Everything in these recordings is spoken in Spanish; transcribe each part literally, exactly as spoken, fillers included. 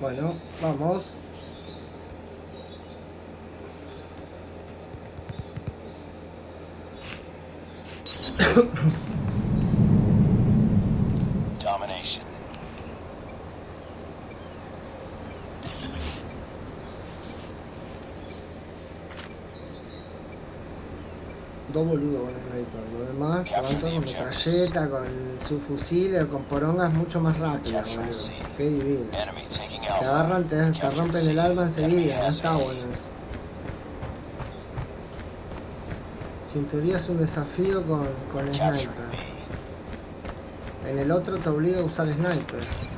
Bueno, vamos. Domination. Dos boludos con el sniper. Lo demás, levantan con metralleta, con subfusil o con porongas mucho más rápidas, boludo. Qué divino. Te agarran, te, te rompen el alma enseguida. No está bueno eso. Sin teoría es un desafío con, con el sniper. En el otro te obliga a usar sniper.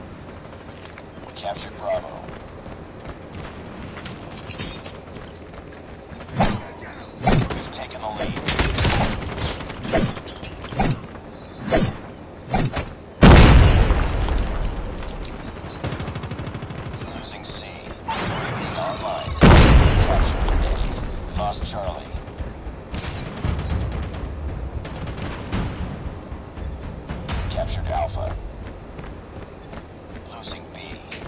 Charlie. Captured Alpha. Losing B.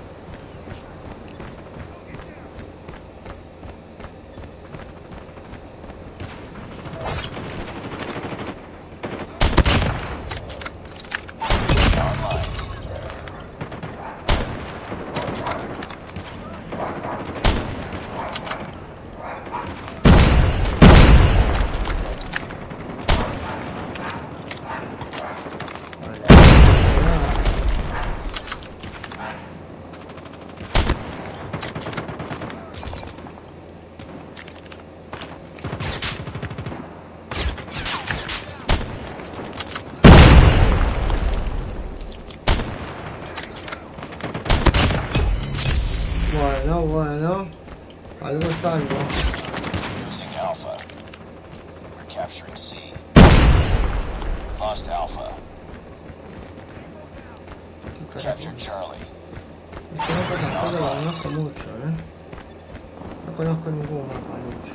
Online. Bueno, bueno. Algo es algo. Losing Alpha. We're capturing C. Lost Alpha. Captured Charlie. Este mapa tampoco lo conozco mucho, ¿eh? No conozco ningún mapa mucho.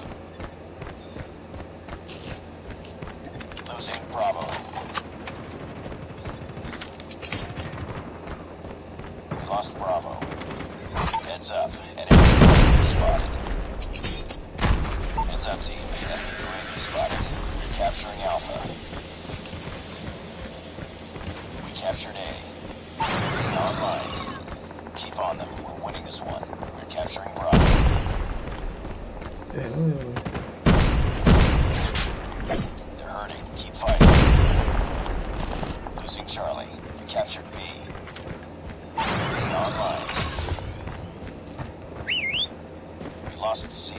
Losing Bravo. Lost Bravo. Heads up. Enemy U A V spotted. Heads up, team. Enemy U A V spotted. Capturing Alpha. We captured A. Online. Keep on them. We're winning this one. We're capturing Bravo. Eh, They're hurting. Keep fighting. Losing Charlie. We captured B. Online. We lost C.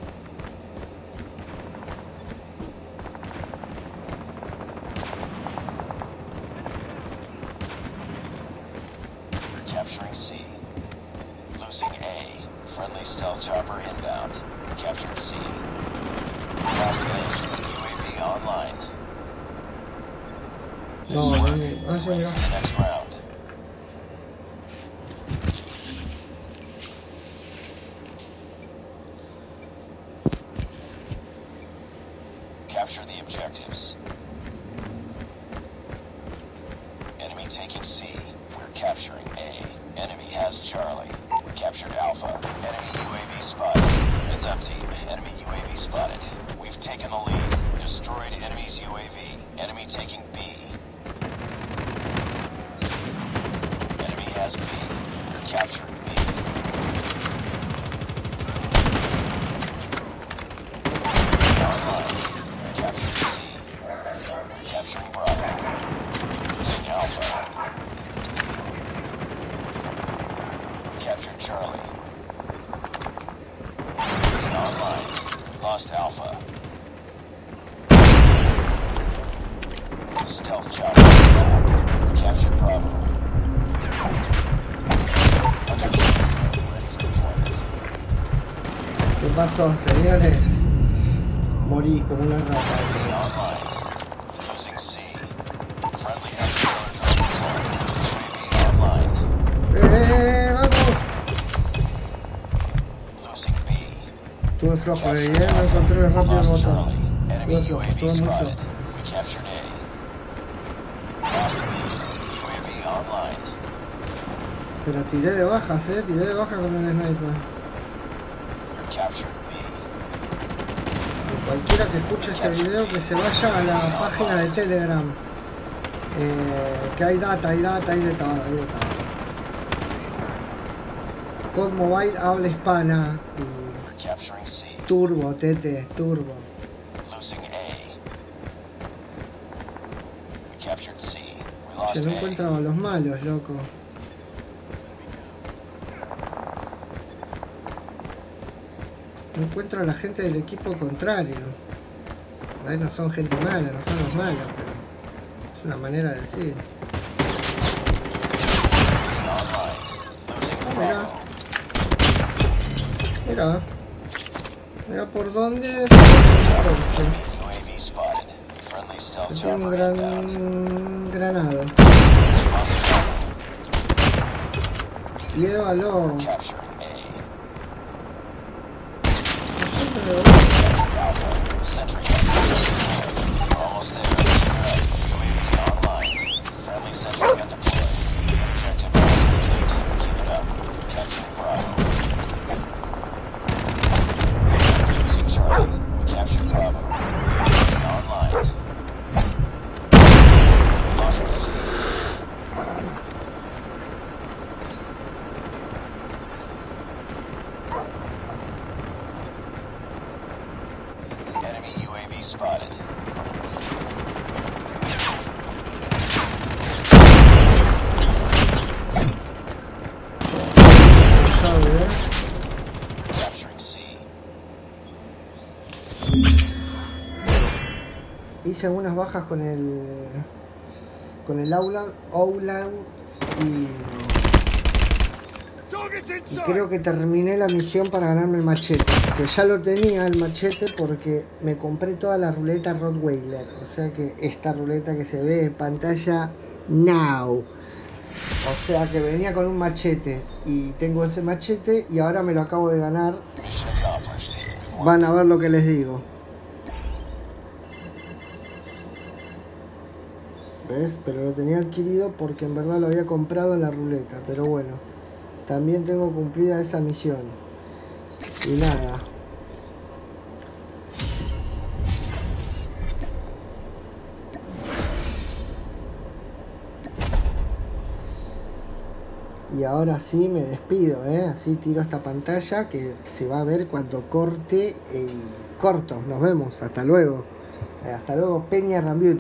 We're capturing C. Losing A. Friendly stealth chopper inbound. We captured C. Lost A. U A V online. no, no, no, no, Ready no. for the next round. Capture the objectives. Enemy taking C. We're capturing A. Enemy has Charlie. We captured Alpha. Enemy U A V spotted. Heads up, team. Enemy U A V spotted. We've taken the lead. Destroyed enemy's U A V. Enemy taking B. Enemy has B. We're capturing B. Online. Capturing C. Capturing Bravo. Losing Alpha. We captured Charlie. Online. Lost Alpha. Stealth chopper. We captured Bravo. Ready for deployment. ¿Qué pasó, señores? Morí como una rata. Online. Losing C. Friendly escort online. ¡Eh, vamos! Losing B. Tuve flojo de bien, no encontré rápido el Lost botón. Charlie. Enemy Tuve flojo, U A V tuve muy spotted. flojo. We captured A. Lost B. U A V online. Pero tiré de bajas, eh, tiré de baja con el sniper. Y cualquiera que escuche este video que se vaya a la página de Telegram. Eh, que hay data, hay data, hay de todo, hay de todo. Code Mobile habla hispana y turbo, tete, turbo. Che, no encuentro a los malos, loco. No encuentro a la gente del equipo contrario. Por ahí no son gente mala, no son los malos, pero es una manera de decir. Ah, mirá. Mirá. Mirá por dónde. Tiene un gran granado. Llévalo. Spotted. Capturing C. Hice unas bajas con el con el aula, aula y, y creo que terminé la misión para ganarme el machete. Que ya lo tenía el machete porque me compré toda la ruleta Rottweiler. O sea que esta ruleta que se ve en pantalla now. O sea que venía con un machete y tengo ese machete y ahora me lo acabo de ganar. Van a ver lo que les digo. ¿Ves? Pero lo tenía adquirido porque en verdad lo había comprado en la ruleta. Pero bueno, también tengo cumplida esa misión. Y nada. Y ahora sí me despido, ¿eh? Así tiro esta pantalla que se va a ver cuando corte el corto. Nos vemos. Hasta luego. Hasta luego, Peña Rambiut.